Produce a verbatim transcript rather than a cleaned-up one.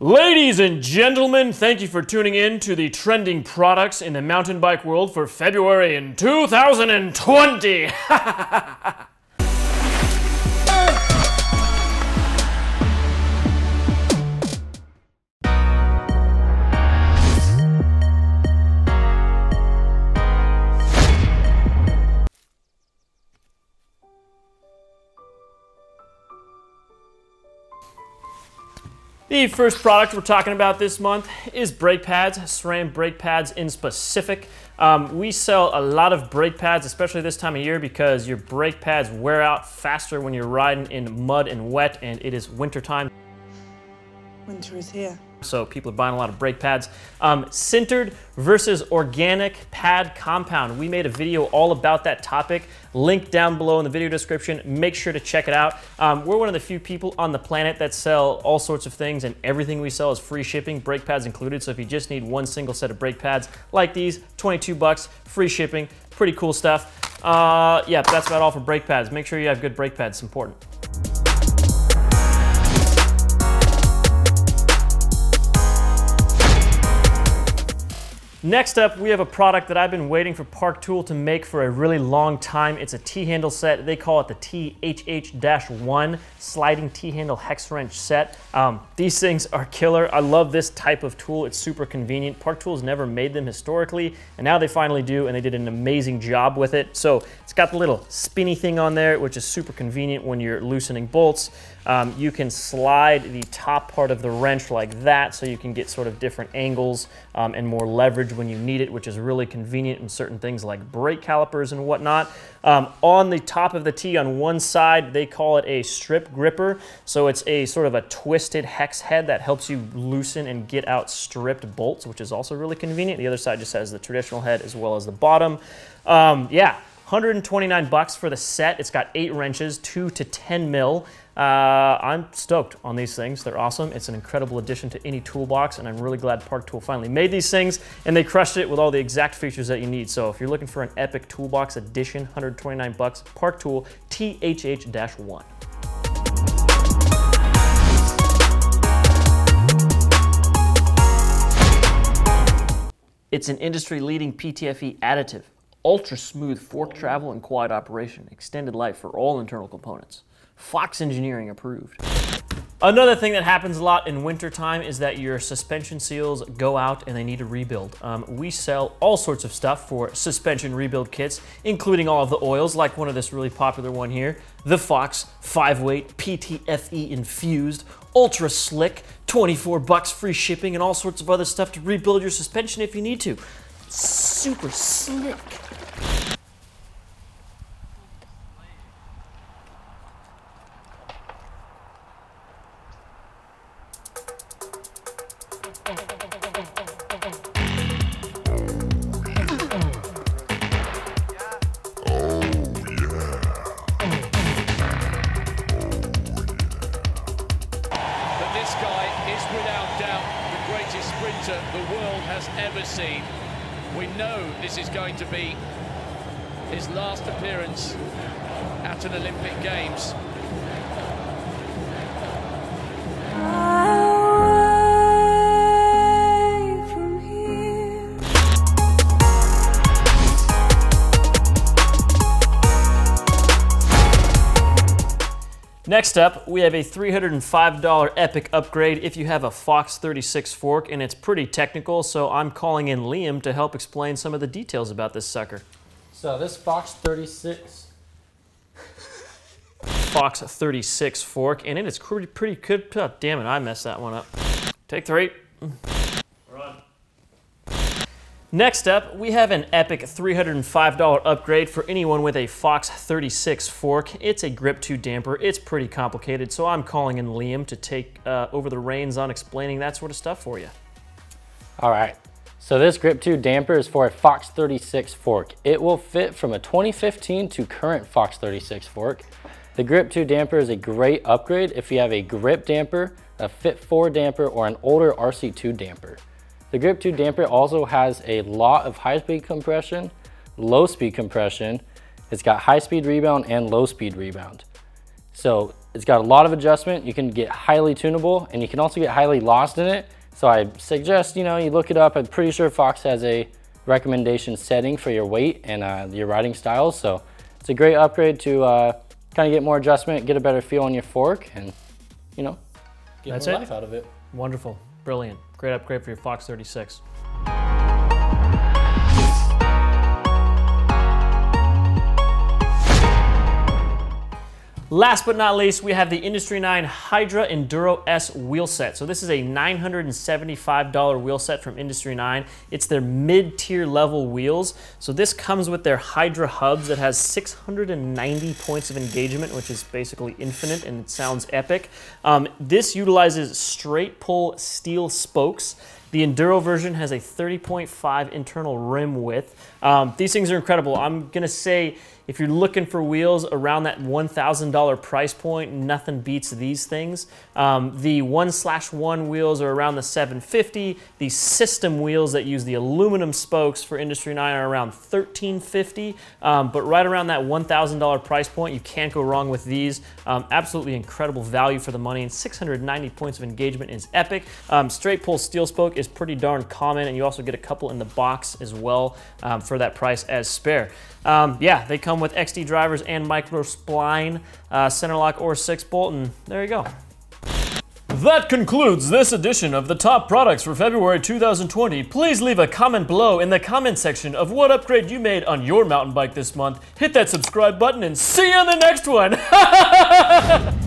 Ladies and gentlemen, thank you for tuning in to the trending products in the mountain bike world for February in two thousand twenty. The first product we're talking about this month is brake pads, SRAM Brake Pads in specific. Um, we sell a lot of brake pads, especially this time of year, because your brake pads wear out faster when you're riding in mud and wet, and it is winter time. Winter is here. So people are buying a lot of brake pads. Um, sintered versus organic pad compound. We made a video all about that topic. Link down below in the video description. Make sure to check it out. Um, we're one of the few people on the planet that sell all sorts of things, and everything we sell is free shipping, brake pads included. So if you just need one single set of brake pads like these, twenty-two bucks, free shipping, pretty cool stuff. Uh, yeah, that's about all for brake pads. Make sure you have good brake pads, it's important. Next up, we have a product that I've been waiting for Park Tool to make for a really long time. It's a T-handle set. They call it the T H H one Sliding T-handle Hex Wrench Set. Um, these things are killer. I love this type of tool. It's super convenient. Park Tool's never made them historically, and now they finally do, and they did an amazing job with it. So it's got the little spinny thing on there, which is super convenient when you're loosening bolts. Um, you can slide the top part of the wrench like that, so you can get sort of different angles um, and more leverage when you need it, which is really convenient in certain things like brake calipers and whatnot. Um, on the top of the T on one side, they call it a strip gripper. So it's a sort of a twisted hex head that helps you loosen and get out stripped bolts, which is also really convenient. The other side just has the traditional head as well as the bottom. Um, yeah, one hundred twenty-nine bucks for the set. It's got eight wrenches, two to ten mil. Uh, I'm stoked on these things. They're awesome. It's an incredible addition to any toolbox, and I'm really glad Park Tool finally made these things, and they crushed it with all the exact features that you need. So if you're looking for an epic toolbox edition, one hundred twenty-nine bucks, Park Tool T H H one. It's an industry-leading P T F E additive, ultra smooth fork travel and quiet operation, extended life for all internal components. Fox Engineering approved. Another thing that happens a lot in winter time is that your suspension seals go out and they need a rebuild. Um, we sell all sorts of stuff for suspension rebuild kits, including all of the oils, like one of this really popular one here, the Fox five weight P T F E infused, ultra slick, twenty-four bucks free shipping, and all sorts of other stuff to rebuild your suspension if you need to. Super slick. This guy is without doubt the greatest sprinter the world has ever seen. We know this is going to be his last appearance at an Olympic Games. Next up, we have a three hundred five dollar epic upgrade if you have a Fox thirty-six fork, and it's pretty technical, so I'm calling in Liam to help explain some of the details about this sucker. So this Fox thirty-six Fox thirty-six fork, and it is pretty, pretty good. Oh, damn it, I messed that one up. Take three. Run. Next up, we have an epic three hundred five dollar upgrade for anyone with a Fox thirty-six fork. It's a grip two damper. It's pretty complicated, so I'm calling in Liam to take uh, over the reins on explaining that sort of stuff for you. All right, so this grip two damper is for a Fox thirty-six fork. It will fit from a twenty fifteen to current Fox thirty-six fork. The grip two damper is a great upgrade if you have a grip damper, a fit four damper, or an older R C two damper. The grip two damper also has a lot of high-speed compression, low-speed compression. It's got high-speed rebound and low-speed rebound. So It's got a lot of adjustment. You can get highly tunable, and you can also get highly lost in it. So I suggest, you know, you look it up. I'm pretty sure Fox has a recommendation setting for your weight and uh, your riding styles. So it's a great upgrade to uh, kind of get more adjustment, get a better feel on your fork, and, you know, get That's more it. life out of it. Wonderful, brilliant. Great upgrade for your Fox thirty-six. Last but not least, we have the Industry nine Hydra Enduro S wheel set. So this is a nine hundred seventy-five dollar wheel set from Industry nine. It's their mid-tier level wheels. So this comes with their Hydra hubs that has six hundred ninety points of engagement, which is basically infinite, and it sounds epic. Um, this utilizes straight pull steel spokes. The Enduro version has a thirty point five internal rim width. Um, these things are incredible. I'm gonna say, if you're looking for wheels around that one thousand dollar price point, nothing beats these things. Um, the one slash one wheels are around the seven fifty. The system wheels that use the aluminum spokes for Industry nine are around thirteen fifty. Um, but right around that one thousand dollar price point, you can't go wrong with these. Um, absolutely incredible value for the money, and six hundred ninety points of engagement is epic. Um, straight pull steel spoke is pretty darn common, and you also get a couple in the box as well um, for that price as spare. Um, yeah, they come with X D drivers and micro spline, uh, center lock or six bolt, and there you go. That concludes this edition of the top products for February two thousand twenty. Please leave a comment below in the comment section of what upgrade you made on your mountain bike this month. Hit that subscribe button and see you on the next one.